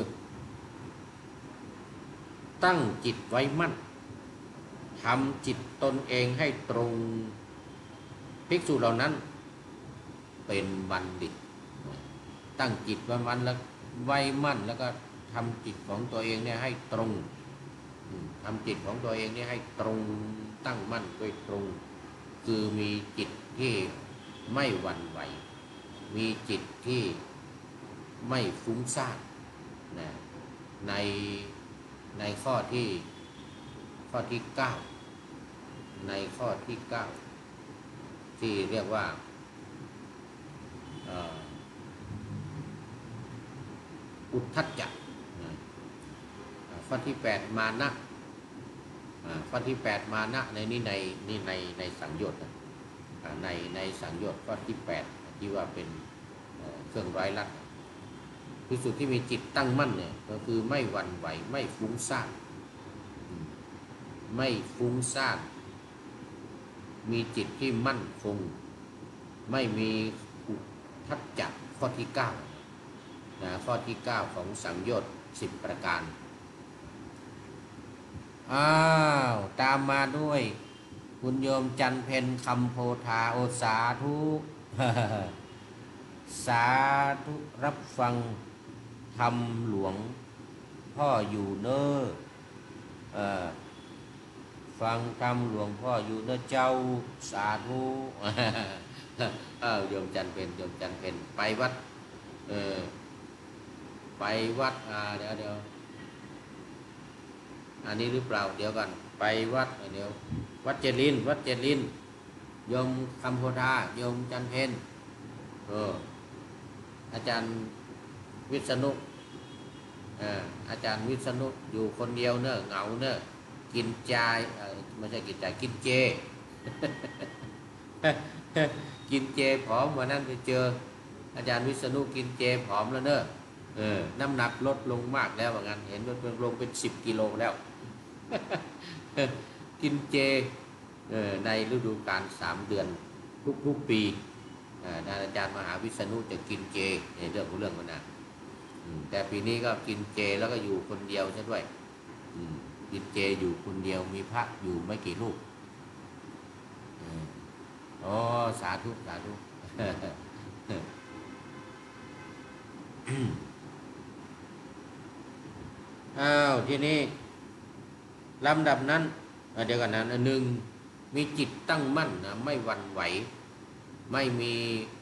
ตั้งจิตไว้มั่นทำจิตตนเองให้ตรงภิกษุเหล่านั้นเป็นบัณฑิตตั้งจิตไว้มั่นแล้วก็ทำจิตของตัวเองเนี่ยให้ตรงทำจิตของตัวเองเนี่ยให้ตรงตั้งมั่นด้วยตรงคือมีจิตที่ไม่หวั่นไหวมีจิตที่ไม่ฟุ้งซ่านนะในข้อที่9ในข้อที่9ที่เรียกว่าอุทธัจจะข้อที่8มานะข้อที่8มานะในสังโยชน์ในสังโยชน์ข้อที่8ที่ว่าเป็นเครื่องร้อยลัดภิกษุที่มีจิตตั้งมั่นเนี่ยก็คือไม่หวั่นไหวไม่ฟุ้งซ่านมีจิตที่มั่นคงไม่มีอุทธัจจะข้อที่9ข้อที่9ของสังโยชน์10ประการตามมาด้วยคุณโยมจันเพ็ญคำโพธาโอสาธุสาธุรับฟังธรรมหลวงพ่ออยู่เนอฟังธรรมหลวงพ่ออยู่เนอเจ้าสาธุโยมจันเพ็ญไปวัดเดี๋ยวอันนี้หรือเปล่าเดี๋ยวกันไปวัดเดี๋ยววัดเจริญโยมคำโพธาโยมจันเพ็ญอาจารย์วิษณุอาจารย์วิษณุอยู่คนเดียวเนอะเหงาเนอะกินจายไม่ใช่กินจายกินเจ กินเจผอมวันนั้นไปเจออาจารย์วิษณุกินเจผอมแล้วเนอะน้ำหนักลดลงมากแล้วว่างั้นเห็นลงเป็น10 กิโลแล้ว กินเจในฤดูกาล3 เดือนทุกปีอาจารย์มหาวิษณุจะกินเจในเรื่องมันนะแต่ปีนี้ก็กินเจแล้วก็อยู่คนเดียวใช่ด้วยกินเจอยู่คนเดียวมีพระอยู่ไม่กี่รูปสาธุ ทีนี้ลำดับนั้นเดี๋ยวกันนะ1มีจิตตั้งมั่นนะไม่หวั่นไหวไม่มี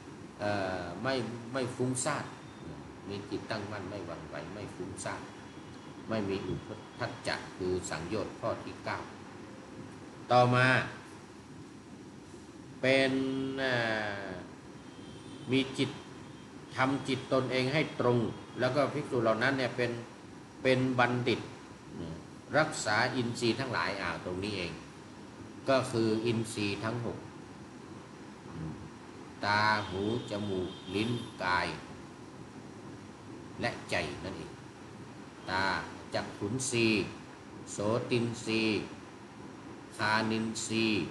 ไม่ฟุ้งซ่านมีจิตตั้งมั่นไม่หวั่นไหวไม่ฟุ้งซ่านไม่มีอุทธัจจะคือสังโยชน์ข้อที่9ต่อมาเป็นมีจิตทำจิตตนเองให้ตรงแล้วก็ภิกษุเหล่านั้นเนี่ยเป็นบัณฑิตรักษาอินทรีย์ทั้งหลายตรงนี้เองก็คืออินทรีย์ทั้ง6ตาหูจมูกลิ้นกายและใจนั่นเองตาจักขุนทรีย์โสตินทรีย์คานินทรีย์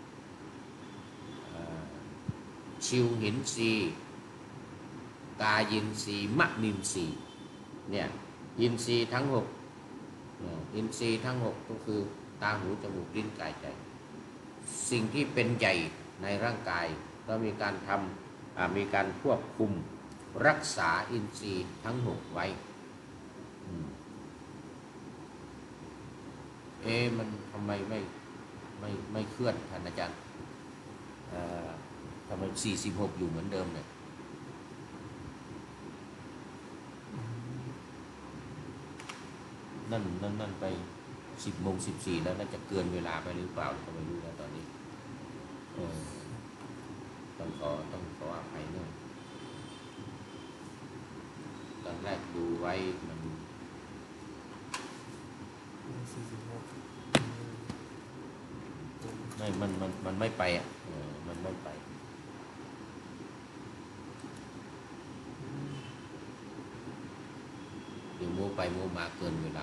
ชิวหินทรีย์กายินทรีย์มนินทรีย์เนี่ยอินทรีย์ทั้ง6อินทรีย์ทั้ง6ก็คือตาหูจมูกลิ้นกายใจสิ่งที่เป็นใหญ่ในร่างกายก็มีการมีการควบคุมรักษาอินทรีย์ทั้ง6ไว้มันทำไมไม่เคลื่อนท่านอาจารย์ทำไม46อยู่เหมือนเดิมเนี่ยนั่นไป 10:14แล้วน่าจะเกินเวลาไปหรือเปล่าก็ไม่รู้แล้วตอนนี้ต้องขออภัยด้วยตอนแรกดูไว้มันมันไม่ไปอ่ะมันไม่ไปเดี๋ยวโม้ไปโม้มาเกินเวลา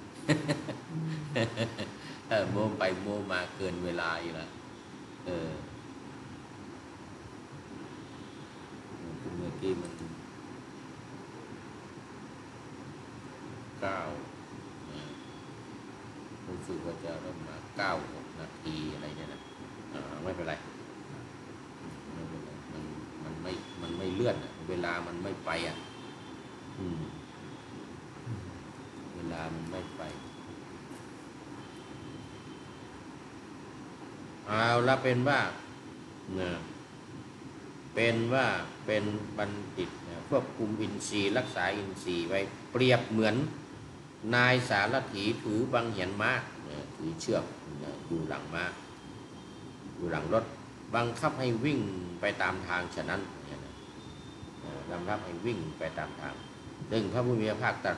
โม้ไปโม้มาเกินเวลาอีกแล้วเมื่อกี้มัน9รู้สึกว่าจะเริ่มมา9-6 นาทีอะไรเนี่ยนะไม่เป็นไรมันไม่เลื่อนเวลามันไม่ไปอ่ะเวลามันไม่ไปเอาละเป็นว่าเป็นบัณฑิตควบคุมอินทรีย์รักษาอินทรีย์ไว้เปรียบเหมือนนายสารถีถือบังเหียนม้าถือเชือกอยู่หลังม้าอยู่หลังรถบังคับให้วิ่งไปตามทางฉะนั้นบังคับให้วิ่งไปตามทางซึ่งพระผู้มีพระภาคตรัส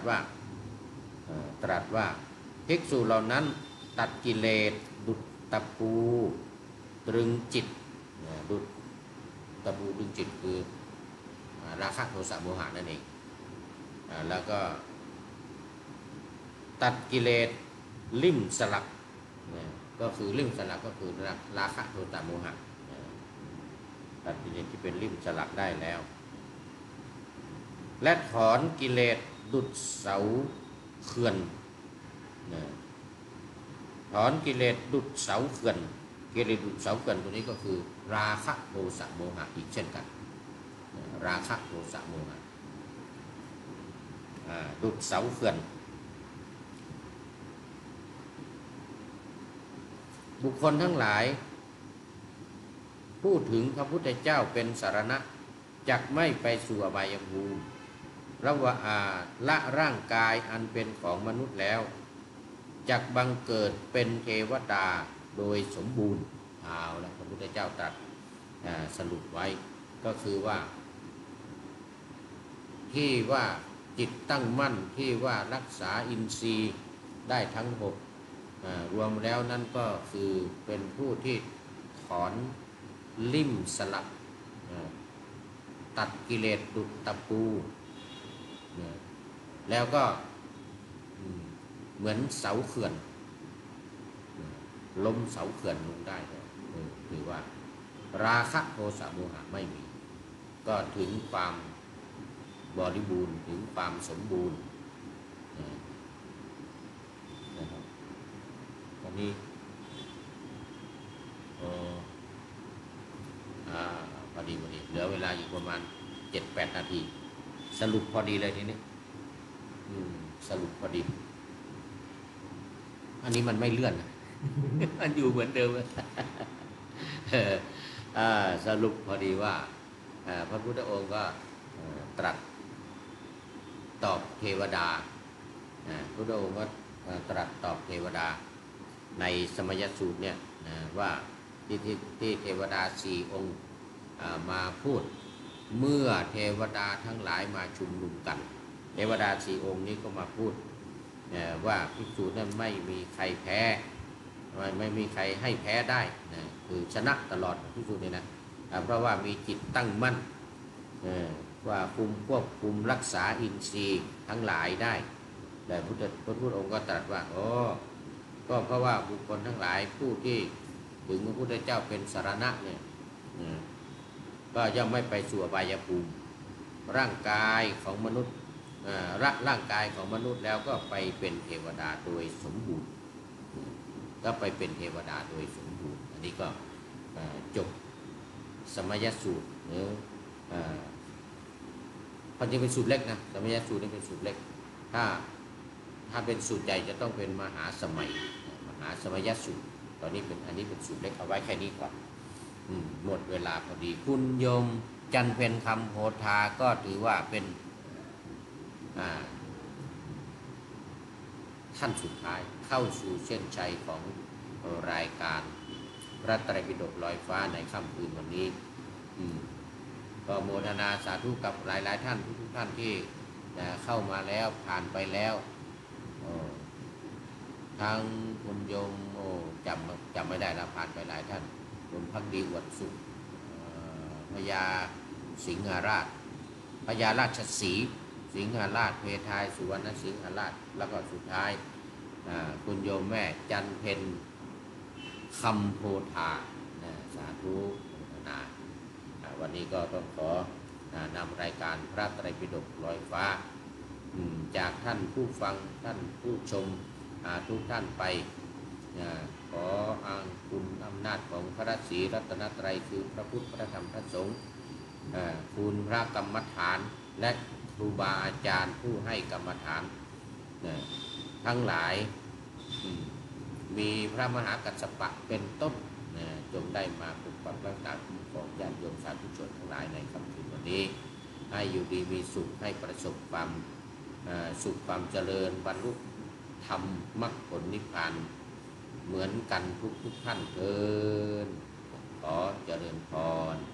ว่าภิกษุเหล่านั้นตัดกิเลสดุจตะปูตรึงจิตดุจตะปูตรึงจิตคือราคะโทสะโมหะนั่นเองแล้วก็ตัดกิเลสลิ่มสลักก็คือลิ่มสลักก็คือราคะโทสะโมหะตัดกิเลสที่เป็นลิ่มสลักได้แล้วและถอนกิเลสดุจเสาเขื่อนถอนกิเลสดุจเสาเขื่อนกิเลสดุจเสาเขื่อนตัวนี้ก็คือราคะโทสะโมหะอีกเช่นกันราคะโทสะโมหะดุจเสาเขื่อนบุคคลทั้งหลายพูดถึงพระพุทธเจ้าเป็นสรณะจักไม่ไปสู่อบายภูมิละร่างกายอันเป็นของมนุษย์แล้วจักบังเกิดเป็นเทวดาโดยสมบูรณ์เอาละพระพุทธเจ้าตรัสสรุปไว้ก็คือว่าที่ว่าจิตตั้งมั่นที่ว่ารักษาอินทรีย์ได้ทั้ง6รวมแล้วนั่นก็คือเป็นผู้ที่ถอนลิ่มสลักตัดกิเลสดุจตะปูแล้วก็เหมือนเสาเขื่อนล้มเสาเขื่อนลงได้ถือว่าราคะโทสะโมหะไม่มีก็ถึงความบริบูรณ์ถึงความสมบูรณ์นะครับตอนนี้พอดีเหลือเวลาอยู่ประมาณ 7-8 นาทีสรุปพอดีเลยทีนี้สรุปพอดีอันนี้มันไม่เลื่อนมันอยู่เหมือนเดิมสรุปพอดีว่าพระพุทธองค์ก็ตรัสตอบเทวดาพระพุทธองค์ก็ตรัสตอบเทวดาในสมัยสูตรเนี่ยว่าที่เทวดา4 องค์มาพูดเมื่อเทวดาทั้งหลายมาชุมนุมกันเทวดา4 องค์นี้ก็มาพูดว่าภิกษุนั้นไม่มีใครแพ้ไม่มีใครให้แพ้ได้คือชนะตลอดภิกษุนี่นะเพราะว่ามีจิตตั้งมั่นว่าควบคุมรักษาอินทรีย์ทั้งหลายได้แต่พระพุทธองค์ก็ตรัสว่าก็เพราะว่าบุคคลทั้งหลายผู้ที่ถึงพระพุทธเจ้าเป็นสรณะเนี่ยก็ย่อมไม่ไปสู่อบายภูมิร่างกายของมนุษย์ร่างกายของมนุษย์แล้วก็ไปเป็นเทวดาโดยสมบูรณ์ก็ไปเป็นเทวดาโดยสมบูรณ์อันนี้ก็จบสมัยสูตรหรือความจริงเป็นสูตรเล็กนะสมัยสูตรนี่เป็นสูตรเล็กถ้าเป็นสูตรใหญ่จะต้องเป็นมหาสมัยสูตรตอนนี้อันนี้เป็นสูตรเล็กเอาไว้แค่นี้ก่อนหมดเวลาพอดีคุณโยมจันเพ็ญคำโพธาก็ถือว่าเป็นท่านสุดท้ายเข้าสู่เส้นชัยของรายการพระไตรปิฎกลอยฟ้าในค่ำคืนวันนี้ก็โมทนาสาธุกับหลายๆท่านทุกท่านที่เข้ามาแล้วผ่านไปแล้วทางคุณโยมจำไม่ได้แล้วผ่านไปหลายท่านคุณพักดีอวดสุขพญาสิงหราชพญาราชสีห์สิงหราชเพทายสุวรรณสิงหราชแล้วก็สุดท้ายคุณโยมแม่จันเพ็ญคำโพธาสาธุนาวันนี้ก็ต้องขอนำรายการพระไตรปิฎกลอยฟ้าจากท่านผู้ฟังท่านผู้ชมทุกท่านไปขออ้างคุณอำนาจของพระศรีรัตนตรัยคือพระพุทธพระธรรมพระสงฆ์คุณพระกรรมฐานและครูบาอาจารย์ผู้ให้กรรมฐานทั้งหลายมีพระมหากัสสปะเป็นต้นจงได้มาปกปักรักษาคุ้มครองญาติโยมสาธุชนทั้งหลายในค่ำคืนวันนี้ให้อยู่ดีมีสุขให้ประสบความสุขความเจริญบรรลุธรรมมรรคผลนิพพานเหมือนกันทุกท่านเถิดขอเจริญพร